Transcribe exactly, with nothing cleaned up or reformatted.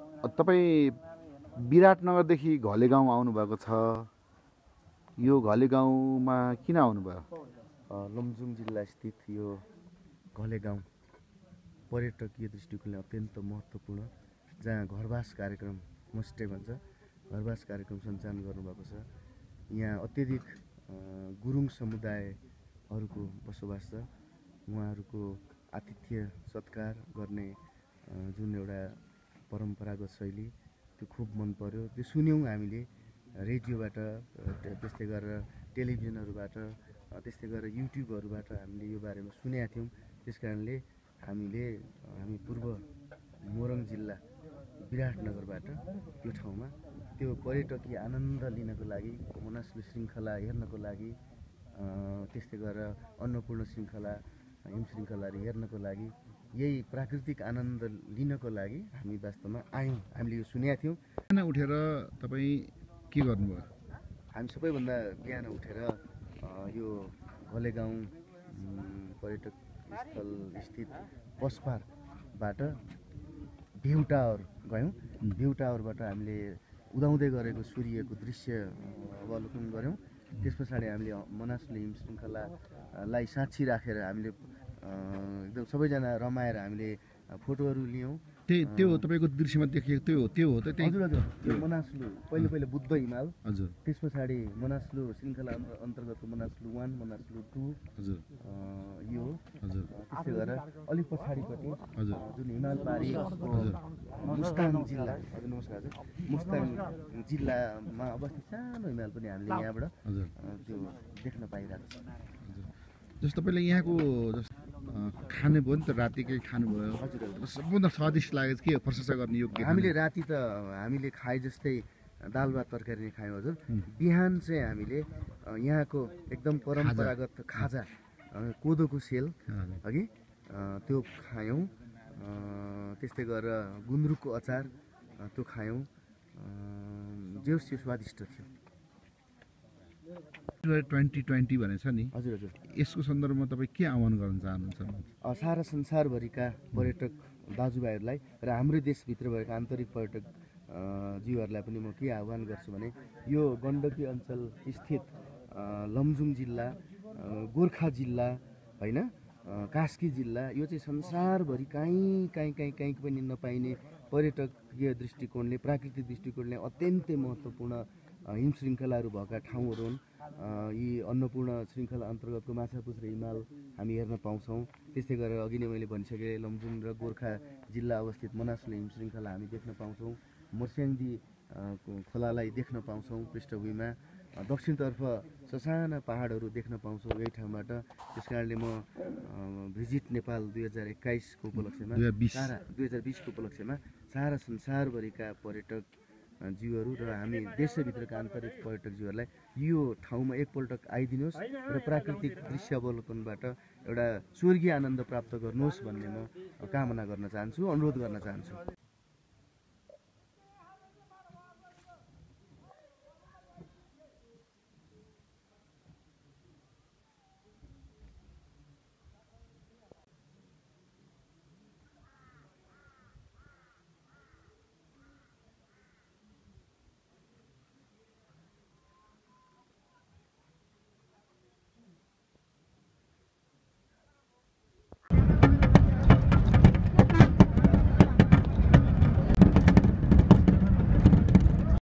तपाईँ विराटनगरदेखि घले गाउँ आउनुभएको छ। यो घले गाउँमा किन आउनुभयो? लमजुङ जिल्ला स्थित यो घले गाउँ पर्यटकीय दृष्टिकोणले अत्यन्त महत्त्वपूर्ण, जहाँ घरवास कार्यक्रम होमस्टे भन्छ, घरवास कार्यक्रम सञ्चालन गर्नुभएको छ। यहाँ अत्यधिक गुरुङ समुदायहरूको बसोबास छ। उहाँहरूको आतिथ्य सत्कार गर्ने जुन एउटा परम्परागत शैली, त्यो खुब मन पर्यो। त्यो सुन्यौँ हामीले रेडियोबाट, त्यस्तै गरेर टेलिभिजनहरूबाट, त्यस्तै गरेर युट्युबहरूबाट हामीले यो बारेमा सुनेका थियौँ। त्यस कारणले हामीले हामी पूर्व मोरङ जिल्ला विराटनगरबाट यो ठाउँमा त्यो पर्यटकीय आनन्द लिनको लागि, मनासलु श्रृङ्खला हेर्नको लागि, त्यस्तै गरेर अन्नपूर्ण श्रृङ्खला, हिम श्रृङ्खलाहरू हेर्नको लागि, यही प्राकृतिक आनन्द लिनको लागि हामी वास्तवमा आयौँ। हामीले यो सुनेका थियौँ। बिहान उठेर तपाईँ के गर्नुभयो? हामी सबैभन्दा बिहान उठेर यो घले गाउँ पर्यटक स्थल स्थित पसपारबाट भ्यू टावर गयौँ। भ्यू टावरबाट हामीले उदाउँदै गरेको सूर्यको दृश्य अवलोकन गऱ्यौँ। त्यस पछाडि हामीले मनासलु हिम श्रृङ्खलालाई साक्षी राखेर हामीले एकदम सबैजना रमाएर हामीले फोटोहरू लियौँ। त्यही त्यो तपाईँको दृश्यमा देखिएको त्यो त्यो हो त? हजुर हजुर, त्यो मनासलु पहिले पहिले बुद्ध हिमाल, हजुर, त्यस पछाडि मनासलु श्रृङ्खला अन्तर्गतको मनासलु वान, मनासलु टू, हजुर, यो हजुर, त्यस्तै गरेर अलिक पछाडिपट्टि हजुर, जुन हिमालपारी मुस्ताङ जिल्ला, हजुर नमस्कार हजुर, मुस्ताङ जिल्लामा अवस्थित सानो हिमाल पनि हामीले यहाँबाट हजुर त्यो देख्न पाइरहेको छ। जस्तो तपाईँले यहाँको खानुभयो नि त, राति केही खानुभयो? हजुर, सबभन्दा स्वादिष्ट लाग्यो के प्रशंसा गर्ने योग्य? हामीले राति त हामीले खाए जस्तै दाल भात तरकारी नै खायौँ हजुर। बिहान चाहिँ हामीले यहाँको एकदम परम्परागत खाजा, कोदोको सेल अघि त्यो खायौँ। त्यस्तै गरेर गुन्द्रुकको अचार त्यो खायौँ। जे होस् त्यो स्वादिष्ट थियो। ट्वेन्टी ट्वेन्टी भनेको छ नि, हजुर हजुर, यसको सन्दर्भमा तपाईँ के आह्वान गर्न चाहनुहुन्छ? सारा संसारभरिका पर्यटक दाजुभाइहरूलाई र हाम्रै देशभित्र भएका आन्तरिक पर्यटक जीवहरूलाई पनि म के आह्वान गर्छु भने, यो गण्डकी अञ्चल स्थित लमजुङ जिल्ला, गोर्खा जिल्ला होइन, कास्की जिल्ला, यो चाहिँ संसारभरि कहीँ कहीँ कहीँ कहीँ पनि नपाइने पर्यटकीय दृष्टिकोणले, प्राकृतिक दृष्टिकोणले अत्यन्तै महत्त्वपूर्ण हिम श्रृङ्खलाहरू भएका ठाउँहरू हुन्। यी अन्नपूर्ण श्रृङ्खला अन्तर्गतको माछापुच्छ्रे हिमाल हामी हेर्न पाउँछौँ। त्यस्तै गरेर अघि नै मैले भनिसकेँ, लमजुङ र गोर्खा जिल्ला अवस्थित मनासलु हिम श्रृङ्खला हामी देख्न पाउँछौँ। मोर्स्याङ्दी खोलालाई देख्न पाउँछौँ पृष्ठभूमिमा। दक्षिणतर्फ ससाना पहाडहरू देख्न पाउँछौँ यही ठाउँबाट। त्यस कारणले म भिजिट नेपाल दुई हजार एक्काइसको उपलक्ष्यमा, सारा दुई हजार बिसको उपलक्ष्यमा सारा संसारभरिका पर्यटक जीवहरू र हामी देशभित्रका आन्तरिक पर्यटक जीवहरूलाई यो ठाउँमा एकपल्ट आइदिनुहोस् र प्राकृतिक दृश्य अवलोकनबाट एउटा स्वर्गीय आनन्द प्राप्त गर्नुहोस् भन्ने म कामना गर्न चाहन्छु, अनुरोध गर्न चाहन्छु।